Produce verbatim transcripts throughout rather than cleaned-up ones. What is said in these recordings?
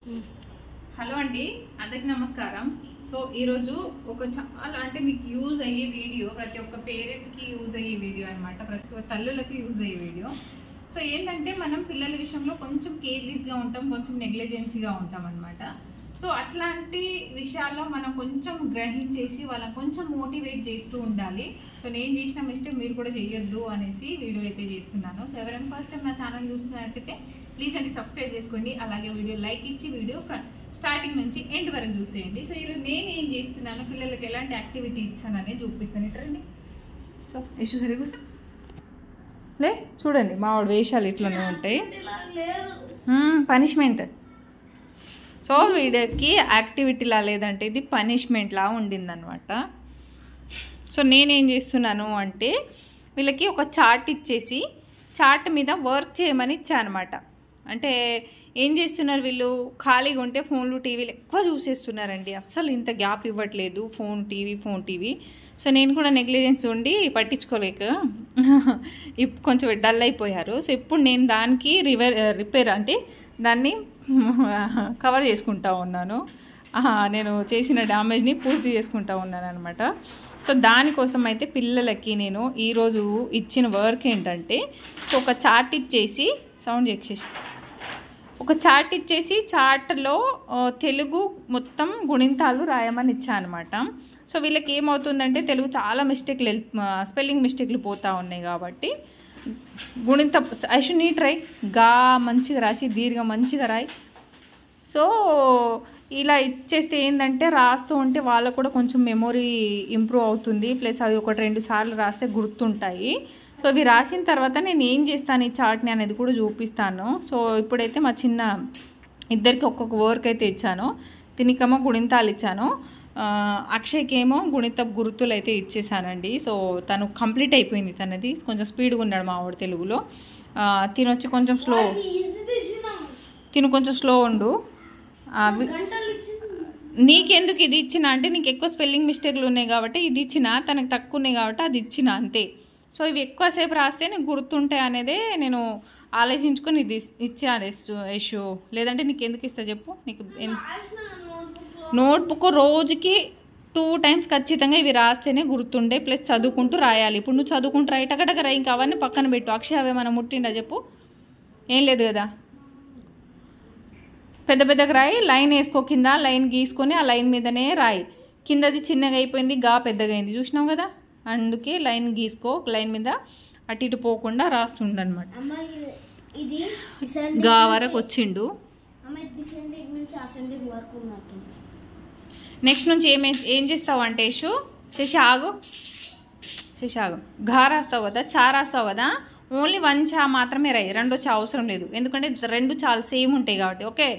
Hello అండి, అందరికి నమస్కారం. సో ఈరోజు ఒక చాలా అంటే మీకు యూజ్ అయ్యే వీడియో, ప్రతి ఒక్క పేరెంట్కి యూజ్ అయ్యే వీడియో అనమాట, ప్రతి ఒక్క తల్లులకి యూజ్ అయ్యే వీడియో. సో ఏంటంటే మనం పిల్లల విషయంలో కొంచెం కేర్లెస్గా ఉంటాం, కొంచెం నెగ్లిజెన్సీగా ఉంటాం అనమాట. సో అట్లాంటి విషయాల్లో మనం కొంచెం గ్రహించేసి వాళ్ళని కొంచెం మోటివేట్ చేస్తూ ఉండాలి. సో నేను చేసిన మిస్టేక్ మీరు కూడా చేయొద్దు అనేసి వీడియో అయితే చేస్తున్నాను. సో ఎవరైనా ఫస్ట్ టైం నా ఛానల్ చూస్తున్నట్టయితే ప్లీజ్ అండి సబ్స్క్రైబ్ చేసుకోండి, అలాగే వీడియో లైక్ ఇచ్చి వీడియో స్టార్టింగ్ నుంచి ఎండ్ వరకు చూసేయండి. సో ఈరోజు నేను ఏం చేస్తున్నాను, పిల్లలకి ఎలాంటి యాక్టివిటీ ఇచ్చానని చూపిస్తాను. ఇట్రండి. సో యశు సరే కూర్చో. లే చూడండి, మావాడు వేషాలు ఇట్లనే ఉంటాయి, పనిష్మెంట్. సో వీడియోకి యాక్టివిటీలా లేదంటే ఇది పనిష్మెంట్లా ఉండిందనమాట. సో నేనేం చేస్తున్నాను అంటే వీళ్ళకి ఒక చార్ట్ ఇచ్చేసి చార్ట్ మీద వర్క్ చేయమని ఇచ్చాను అనమాట. అంటే ఏం చేస్తున్నారు వీళ్ళు, ఖాళీగా ఉంటే ఫోన్లు టీవీలు ఎక్కువ చూసేస్తున్నారండి, అస్సలు ఇంత గ్యాప్ ఇవ్వట్లేదు, phone TV phone TV. So నేను కూడా నెగ్లిజెన్స్ ఉండి పట్టించుకోలేక కొంచెం డల్ అయిపోయారు. సో ఇప్పుడు నేను దానికి రివే రిపేర్ అంటే దాన్ని కవర్ చేసుకుంటా ఉన్నాను, నేను చేసిన డ్యామేజ్ని పూర్తి చేసుకుంటా ఉన్నాను అనమాట. సో దానికోసం అయితే పిల్లలకి నేను ఈరోజు ఇచ్చిన వర్క్ ఏంటంటే, సో ఒక చార్ట్ ఇచ్చేసి సౌండ్ చేసేసి ఒక చార్ట్ ఇచ్చేసి చార్ట్లో తెలుగు మొత్తం గుణింతాలు రాయమని ఇచ్చాను అనమాట. సో వీళ్ళకి ఏమవుతుందంటే తెలుగు చాలా మిస్టేక్లు స్పెల్లింగ్ మిస్టేక్లు పోతూ ఉన్నాయి కాబట్టి గుణింత ఐ షుడ్ నీట్ రై గా మంచిగా రాసి దీర్ఘ మంచిగా రాయి. సో ఇలా ఇచ్చేస్తే ఏంటంటే రాస్తూ ఉంటే వాళ్ళకు కూడా కొంచెం మెమొరీ ఇంప్రూవ్ అవుతుంది, ప్లస్ అవి ఒకటి రెండు సార్లు రాస్తే గుర్తుంటాయి. సో ఇవి రాసిన తర్వాత నేను ఏం చేస్తాను ఈ చార్ట్ని అనేది కూడా చూపిస్తాను. సో ఇప్పుడైతే మా చిన్న ఇద్దరికి ఒక్కొక్క వర్క్ అయితే ఇచ్చాను. తినికేమో గుణింతాలు ఇచ్చాను, అక్షయ్కి ఏమో గుణిత గుర్తులు అయితే ఇచ్చేసానండి. సో తను కంప్లీట్ అయిపోయింది, తనది కొంచెం స్పీడ్గా ఉన్నాడు మా వాడు తెలుగులో. తినొచ్చి కొంచెం స్లో, తిను కొంచెం స్లో ఉండు. నీకెందుకు ఇది ఇచ్చిన అంటే నీకు ఎక్కువ స్పెల్లింగ్ మిస్టేక్లు ఉన్నాయి కాబట్టి ఇది ఇచ్చిన, తనకు తక్కువ ఉన్నాయి కాబట్టి అది ఇచ్చిన అంతే. సో ఇవి ఎక్కువసేపు రాస్తే నీకు గుర్తుంటాయి అనేదే నేను ఆలోచించుకొని ఇది ఇచ్చాను యశు, లేదంటే నీకు ఎందుకు ఇస్తా చెప్పు. నీకు నోట్బుక్ రోజుకి టూ టైమ్స్ ఖచ్చితంగా ఇవి రాస్తేనే గుర్తుండే, ప్లస్ చదువుకుంటూ రాయాలి. ఇప్పుడు నువ్వు చదువుకుంటూ రాయి టకటక రాయి, ఇంకా అవన్నీ పక్కన పెట్టు. అక్షయ్ అవేమన్నా ముట్టిండా చెప్పు, ఏం లేదు కదా. పెద్ద పెద్దగా రాయి, లైన్ వేసుకో, కింద లైన్ గీసుకొని ఆ లైన్ మీదనే రాయి. కిందది చిన్నగా అయిపోయింది, గా పెద్దగా అయింది, చూసినావు కదా, అందుకే లైన్ గీసుకో, లైన్ మీద అటు ఇటు పోకుండా రాస్తుండనమాట. గా వరకు వచ్చిండు. నెక్స్ట్ నుంచి ఏమే ఏం చేస్తావు అంటే యశు, శశి ఆగు, శశి ఆగు, ఘా రాస్తావు కదా, చా రాస్తావు కదా, ఓన్లీ వన్ చా మాత్రమే రాయి, రెండో చా అవసరం లేదు, ఎందుకంటే రెండు చాలా సేమ్ ఉంటాయి కాబట్టి. ఓకే,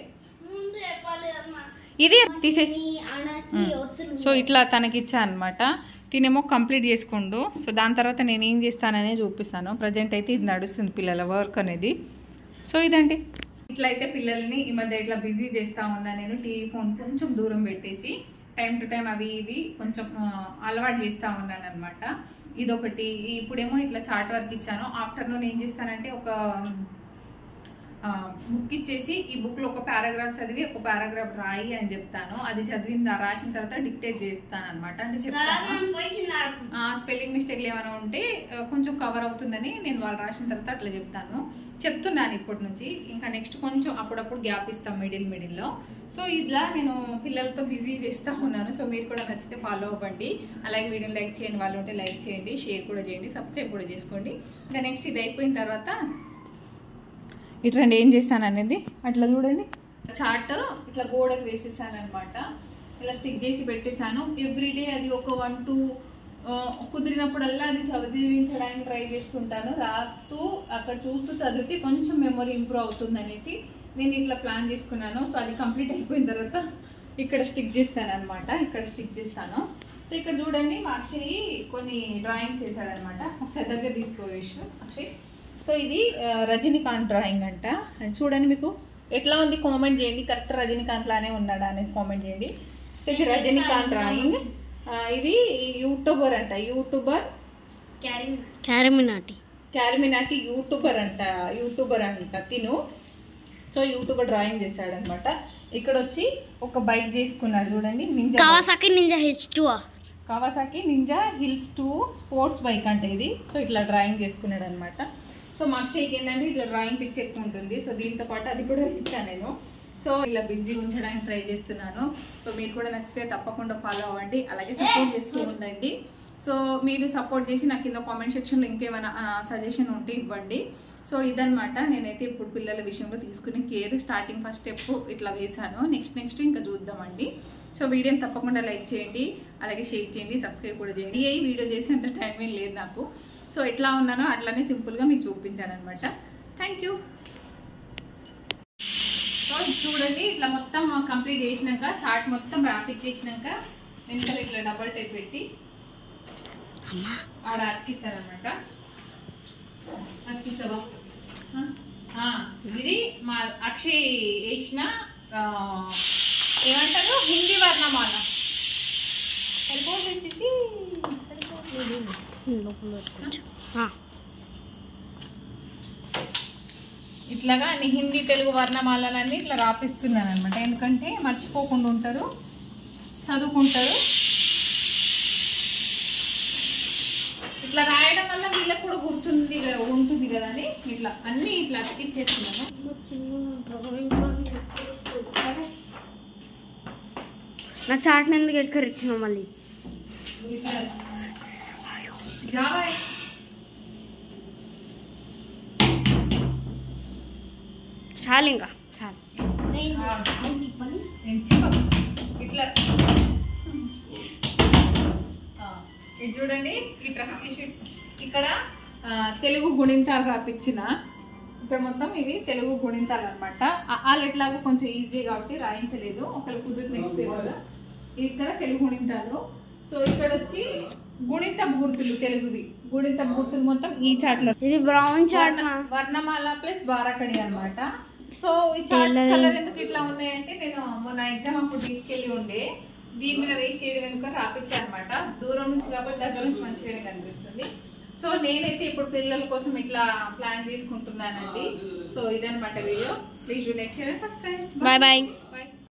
ఇది తీసే. సో ఇట్లా తనకిచ్చా అనమాట, తినేమో కంప్లీట్ చేసుకుండు. సో దాని తర్వాత నేను ఏం చేస్తాననే చూపిస్తాను. ప్రజెంట్ అయితే ఇది నడుస్తుంది పిల్లల వర్క్ అనేది. సో ఇదండి, ఇట్లా అయితే పిల్లల్ని ఈ మధ్య ఇట్లా బిజీ చేస్తూ ఉన్నా నేను. టీవీ ఫోన్ కొంచెం దూరం పెట్టేసి టైం టు టైం అవి ఇవి కొంచెం అలవాటు చేస్తూ ఉన్నాను అనమాట. ఇదొకటి. ఇప్పుడేమో ఇట్లా చార్ట్ వర్క్ ఇచ్చాను. ఆఫ్టర్నూన్ ఏం చేస్తానంటే ఒక బుక్ ఇచ్చేసి ఈ బుక్లో ఒక పారాగ్రాఫ్ చదివి ఒక పారాగ్రాఫ్ రాయి అని చెప్తాను. అది చదివిన రాసిన తర్వాత డిక్టేట్ చేస్తాను అనమాట. అంటే చెప్తాను స్పెల్లింగ్ మిస్టేక్లు ఏమైనా ఉంటే కొంచెం కవర్ అవుతుందని నేను వాళ్ళు రాసిన తర్వాత అట్లా చెప్తాను చెప్తున్నాను ఇప్పటి నుంచి. ఇంకా నెక్స్ట్ కొంచెం అప్పుడప్పుడు గ్యాప్ ఇస్తాం మిడిల్ మిడిల్లో. సో ఇలా నేను పిల్లలతో బిజీ చేస్తూ ఉన్నాను. సో మీరు కూడా నచ్చితే ఫాలో అవ్వండి, అలాగే వీడియోని లైక్ చేయండి, వాళ్ళు ఉంటే లైక్ చేయండి, షేర్ కూడా చేయండి, సబ్స్క్రైబ్ కూడా చేసుకోండి. ఇంకా నెక్స్ట్ ఇది అయిపోయిన తర్వాత ఇట్లా ఏం చేశాను అనేది అట్లా చూడండి. చార్ట్ ఇట్లా గోడకు వేసేసాను అనమాట, ఇలా స్టిక్ చేసి పెట్టేశాను. ఎవ్రీడే అది ఒక వన్ టూ కుదిరినప్పుడల్లా అది చదివించడానికి ట్రై చేస్తుంటాను, రాస్తూ అక్కడ చూస్తూ చదివితే కొంచెం మెమొరీ ఇంప్రూవ్ అవుతుంది అనేసి నేను ఇట్లా ప్లాన్ చేసుకున్నాను. సో అది కంప్లీట్ అయిపోయిన తర్వాత ఇక్కడ స్టిక్ చేస్తాను అనమాట, ఇక్కడ స్టిక్ చేస్తాను. సో ఇక్కడ చూడండి మా అక్షయ్ కొన్ని డ్రాయింగ్స్ వేసాడనమాట, ఒకసారి దగ్గర తీసుకోవచ్చు అక్షయ్. సో ఇది రజనీకాంత్ డ్రాయింగ్ అంట, చూడండి మీకు ఎట్లా ఉంది కామెంట్ చేయండి, కరెక్ట్ రజనీకాంత్ లానే ఉన్నాడా అనేది కామెంట్ చేయండి. సో ఇది రజనీకాంత్ డ్రాయింగ్, ఇది యూట్యూబర్ అంట, యూట్యూబర్ క్యారిమినాటి క్యారిమినాటి యూట్యూబర్ అంట యూట్యూబర్ అంట తిను. సో యూట్యూబర్ డ్రాయింగ్ చేశాడనమాట. ఇక్కడ వచ్చి ఒక బైక్ చేసుకున్నాడు చూడండి, Ninja Kawasaki Ninja H two Kawasaki Ninja hills two sports bike అంటే ఇది. సో ఇట్లా డ్రాయింగ్ చేసుకున్నాడు అనమాట. సో మా అక్షయ్కి ఏంటంటే ఇట్లా డ్రాయింగ్ పిచ్చి ఎక్కువ ఉంటుంది. సో దీంతో పాటు అది కూడా ఇచ్చాను నేను. సో ఇలా బిజీ ఉంచడానికి ట్రై చేస్తున్నాను. సో మీరు కూడా నచ్చితే తప్పకుండా ఫాలో అవ్వండి, అలాగే సపోర్ట్ చేస్తూ ఉండండి. సో మీరు సపోర్ట్ చేసి నాకు కింద కామెంట్ సెక్షన్లో ఇంకేమైనా సజెషన్ ఉంటే ఇవ్వండి. సో ఇదనమాట నేనైతే ఇప్పుడు పిల్లల విషయంలో తీసుకునే కేర్. స్టార్టింగ్ ఫస్ట్ స్టెప్ ఇట్లా వేసాను, నెక్స్ట్ నెక్స్ట్ ఇంకా చూద్దామండి. సో వీడియోని తప్పకుండా లైక్ చేయండి, అలాగే షేర్ చేయండి, సబ్స్క్రైబ్ కూడా చేయండి. ఏ వీడియో చేసేంత టైం ఏం లేదు నాకు. సో ఎట్లా ఉన్నానో అట్లానే సింపుల్గా మీకు చూపించాను అనమాట. Thank you. సో చూడండి ఇట్లా మొత్తం కంప్లీట్ చేసినాక చార్ట్ మొత్తం ర్యాపిక్ చేసినాక వెనకాల ఇట్లా డబల్ టైప్ పెట్టి ఆడ అతికిస్తానమాట. అతికిస్తావా? ఇది మా అక్షయ్ వేసిన ఏమంటారు హిందీ వర్ణమాల. సరిపోతుంది ఇట్లాగా అన్ని హిందీ తెలుగు వర్ణమాలన్నీ ఇట్లా రాపిస్తున్నాను అనమాట. ఎందుకంటే మర్చిపోకుండా ఉంటారు, చదువుకుంటారు. ఇట్లా రాయడం వల్ల వీళ్ళకి కూడా గుర్తుంది ఉంటుంది కదా అని ఇట్లా అన్ని ఇట్లా అతికిచ్చేస్తున్నాను. నా చాట్ని ఎందుకు ఎక్కరిచ్చినావు మళ్ళీ? చాలు ఇంకా చాలు. ఇట్లా ఇది చూడండి ఇట్లా ఇక్కడ తెలుగు గుణింతాలు రాపించిన. ఇక్కడ మొత్తం ఇవి తెలుగు గుణింతాలు అనమాట. వాళ్ళు ఎట్లాగో కొంచెం ఈజీ కాబట్టి రాయించలేదు, ఒకళ్ళు కుదురు నెక్స్ట్ పేపర్. ఇక్కడ తెలుగు గుణింతాలు. సో ఇక్కడ వచ్చి గుణిత గుర్తులు తెలుగువి. గుణిత గుర్తులు మొత్తం ఈ చాట్ లో. ఇది బ్రౌన్ చాట్, వర్ణమాల ప్లస్ బారాకడి అనమాట. సో ఈ చాట్ కలర్ ఎందుకు ఇట్లా ఉన్నాయంటే నేను మొన్న ఎగ్జామ్ అప్పుడు తీసుకెళ్ళి ఉండే దీని మీద వేస్ట్ చేయడం వెనుక రాపించా అనమాట. దూరం నుంచి కాబట్టి దగ్గర నుంచి మంచిగానే కనిపిస్తుంది. సో నేనైతే ఇప్పుడు పిల్లల కోసం ఇట్లా ప్లాన్ చేసుకుంటున్నానండి. సో ఇదనమాట video. Please do like, share and subscribe. Bye bye.